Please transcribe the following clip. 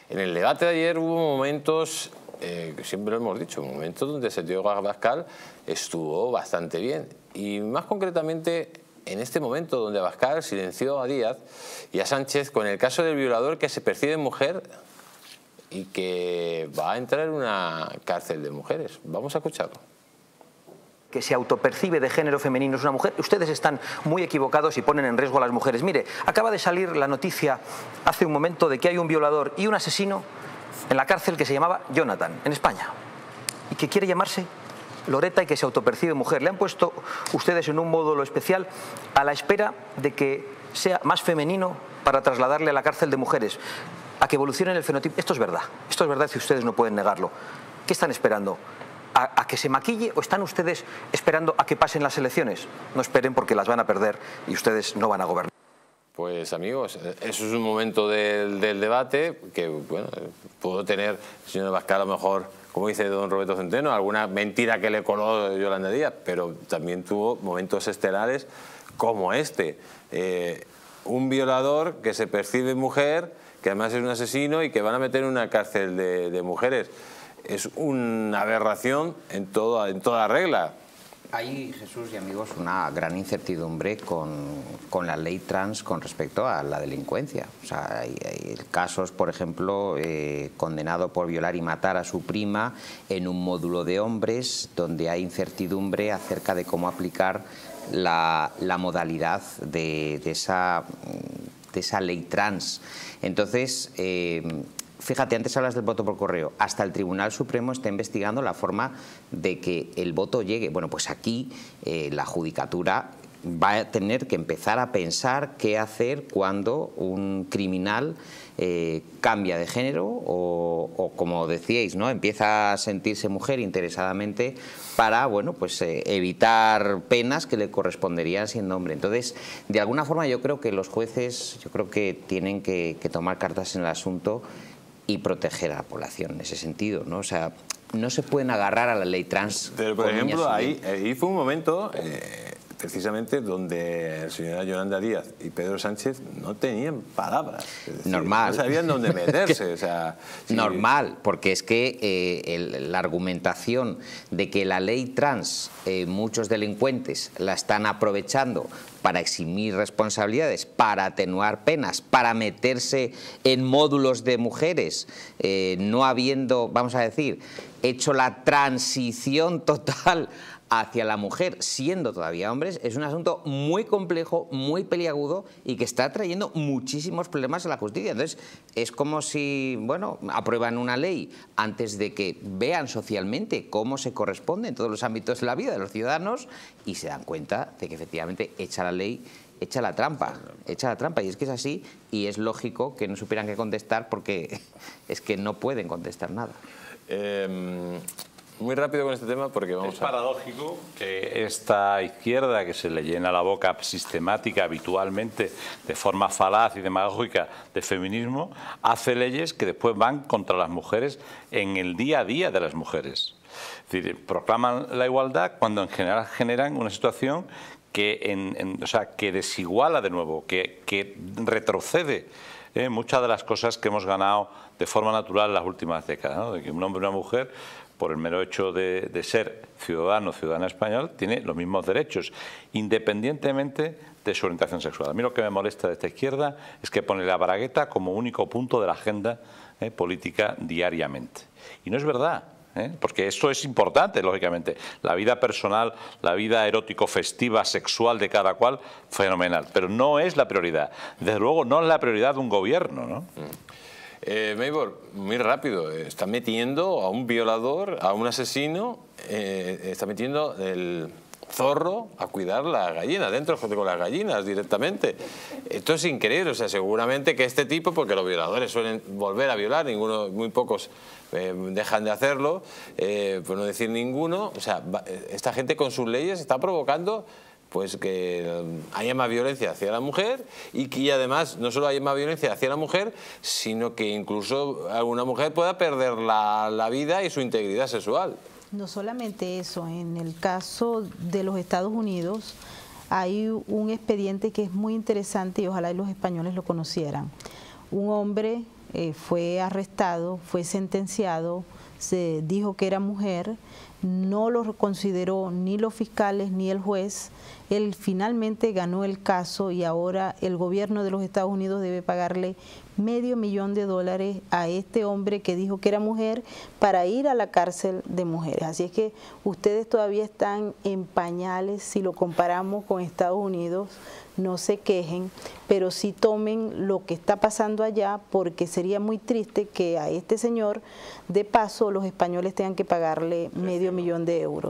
En el debate de ayer hubo momentos, que siempre lo hemos dicho, momentos donde Santiago Abascal estuvo bastante bien. Y más concretamente en este momento donde Abascal silenció a Díaz y a Sánchez con el caso del violador que se percibe mujer y que va a entrar en una cárcel de mujeres. Vamos a escucharlo. Que se autopercibe de género femenino es una mujer, ustedes están muy equivocados y ponen en riesgo a las mujeres. Mire, acaba de salir la noticia hace un momento de que hay un violador y un asesino en la cárcel que se llamaba Jonathan, en España, y que quiere llamarse Loreta y que se autopercibe mujer. Le han puesto ustedes en un módulo especial a la espera de que sea más femenino para trasladarle a la cárcel de mujeres, a que evolucione el fenotipo. Esto es verdad y ustedes no pueden negarlo. ¿Qué están esperando? ¿A que se maquille o están ustedes esperando a que pasen las elecciones? No esperen porque las van a perder y ustedes no van a gobernar. Pues amigos, eso es un momento del debate que, bueno, pudo tener el señor Abascal a lo mejor, como dice don Roberto Centeno, alguna mentira que le coló Yolanda Díaz, pero también tuvo momentos estelares como este. Un violador que se percibe mujer, que además es un asesino y que van a meter en una cárcel de mujeres. Es una aberración en toda regla. Hay, Jesús y amigos, una gran incertidumbre con la ley trans con respecto a la delincuencia. O sea, hay casos, por ejemplo, condenado por violar y matar a su prima en un módulo de hombres donde hay incertidumbre acerca de cómo aplicar la modalidad de esa ley trans. Entonces, fíjate, antes hablas del voto por correo. Hasta el Tribunal Supremo está investigando la forma de que el voto llegue. Bueno, pues aquí la Judicatura va a tener que empezar a pensar qué hacer cuando un criminal cambia de género o como decíais, ¿no?, empieza a sentirse mujer interesadamente para, bueno, pues evitar penas que le corresponderían siendo hombre. Entonces, de alguna forma yo creo que los jueces, tienen que tomar cartas en el asunto y proteger a la población en ese sentido, ¿no? O sea, no se pueden agarrar a la ley trans. Pero, por ejemplo, ahí fue un momento precisamente donde la señora Yolanda Díaz y Pedro Sánchez no tenían palabras. Es decir, normal. No sabían dónde meterse. O sea, sí. Normal, porque es que la argumentación de que la ley trans, muchos delincuentes la están aprovechando para eximir responsabilidades, para atenuar penas, para meterse en módulos de mujeres, no habiendo, vamos a decir, hecho la transición total hacia la mujer siendo todavía hombres, es un asunto muy complejo, muy peliagudo y que está trayendo muchísimos problemas a la justicia. Entonces, es como si, bueno, aprueban una ley antes de que vean socialmente cómo se corresponde en todos los ámbitos de la vida de los ciudadanos y se dan cuenta de que efectivamente echa la ley, echa la trampa, y es que es así y es lógico que no supieran qué contestar porque es que no pueden contestar nada. Muy rápido con este tema porque vamos Es paradójico que esta izquierda que se le llena la boca sistemática, habitualmente, de forma falaz y demagógica de feminismo, hace leyes que después van contra las mujeres en el día a día de las mujeres. Es decir, proclaman la igualdad cuando en general generan una situación que, que desiguala de nuevo, que retrocede muchas de las cosas que hemos ganado de forma natural en las últimas décadas, ¿no? De que un hombre y una mujer, por el mero hecho de ser ciudadano o ciudadana español, tiene los mismos derechos, independientemente de su orientación sexual. A mí lo que me molesta de esta izquierda es que pone la bragueta como único punto de la agenda política diariamente. Y no es verdad. Porque esto es importante, lógicamente. La vida personal, la vida erótico-festiva, sexual de cada cual, fenomenal. Pero no es la prioridad. Desde luego no es la prioridad de un gobierno, ¿no? Maybor, muy rápido, está metiendo a un violador, a un asesino, está metiendo el zorro a cuidar la gallina, dentro con las gallinas directamente. Esto es increíble, o sea, seguramente que este tipo, porque los violadores suelen volver a violar, muy pocos dejan de hacerlo, por no decir ninguno, o sea, esta gente con sus leyes está provocando pues que haya más violencia hacia la mujer y que además no solo haya más violencia hacia la mujer, sino que incluso alguna mujer pueda perder la vida y su integridad sexual. No solamente eso, en el caso de los Estados Unidos hay un expediente que es muy interesante y ojalá los españoles lo conocieran. Un hombre fue arrestado, fue sentenciado, se dijo que era mujer, no lo consideró ni los fiscales ni el juez. Él finalmente ganó el caso y ahora el gobierno de los Estados Unidos debe pagarle $500,000 a este hombre que dijo que era mujer para ir a la cárcel de mujeres. Así es que ustedes todavía están en pañales si lo comparamos con Estados Unidos. No se quejen, pero sí tomen lo que está pasando allá, porque sería muy triste que a este señor, de paso, los españoles tengan que pagarle $500,000.